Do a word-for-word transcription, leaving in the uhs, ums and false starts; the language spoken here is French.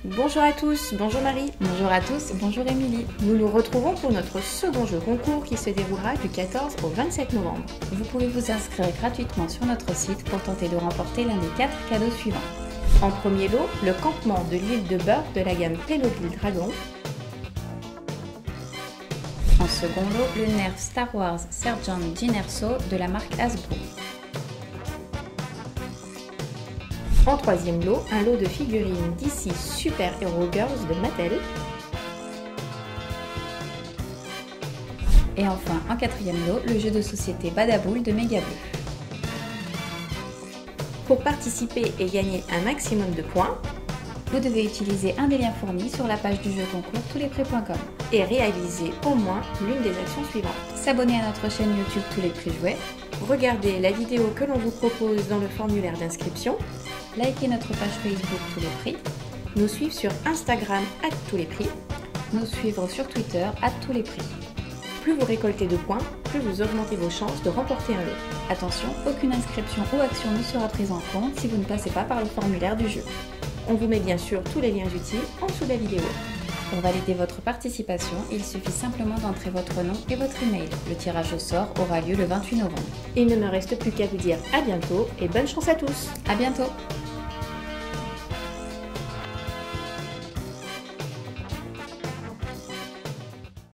Bonjour à tous, bonjour Marie. Bonjour à tous, bonjour Émilie. Nous nous retrouvons pour notre second jeu concours qui se déroulera du quatorze au vingt-sept novembre. Vous pouvez vous inscrire gratuitement sur notre site pour tenter de remporter l'un des quatre cadeaux suivants. En premier lot, le campement de l'île de Burke de la gamme Playmobil Dragon. En second lot, le Nerf Star Wars Sergeant Jyn Erso de la marque Hasbro. En troisième lot, un lot de figurines D C Super Hero Girls de Mattel. Et enfin, en quatrième lot, le jeu de société Badaboul de Méga Bleu. Pour participer et gagner un maximum de points, vous devez utiliser un des liens fournis sur la page du jeu concours touslesprix point com et réaliser au moins l'une des actions suivantes. S'abonner à notre chaîne YouTube Tous les Prix Jouets, regarder la vidéo que l'on vous propose dans le formulaire d'inscription, liker notre page Facebook Tous les Prix, nous suivre sur Instagram arobase tous les prix, nous suivre sur Twitter arobase tous les prix. Plus vous récoltez de points, plus vous augmentez vos chances de remporter un lot. Attention, aucune inscription ou action ne sera prise en compte si vous ne passez pas par le formulaire du jeu. On vous met bien sûr tous les liens utiles en dessous de la vidéo. Pour valider votre participation, il suffit simplement d'entrer votre nom et votre email. Le tirage au sort aura lieu le vingt-huit novembre. Il ne me reste plus qu'à vous dire à bientôt et bonne chance à tous. À bientôt.